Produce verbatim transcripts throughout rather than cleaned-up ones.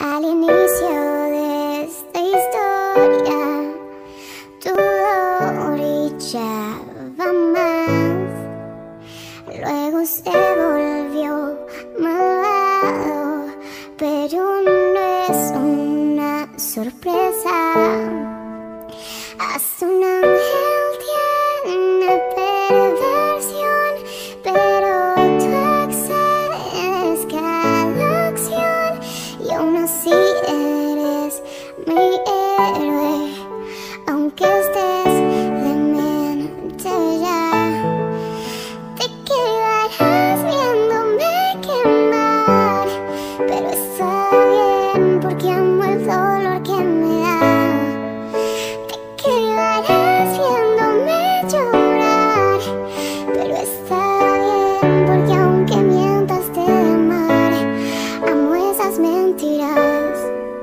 Al inicio de esta historia todo brillaba más, luego se volvió malvado, pero no es una sorpresa. Hasta un ángel tiene perversión, pero tú excedes cada acción y aún así eres mi héroe, aunque estés demente ya. Te quedarás viéndome quemar, pero está bien porque amo el dolor que me da. Te quedarás viéndome llorar, pero está bien porque aunque mientas te de amar, amo esas mentiras.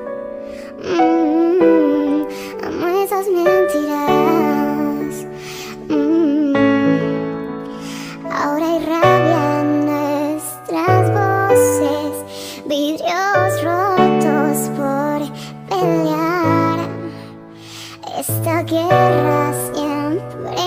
Mm, amo esas mentiras. Mm. Ahora irradian nuestras voces, vidrios rotos por pelear. Esta guerra siempre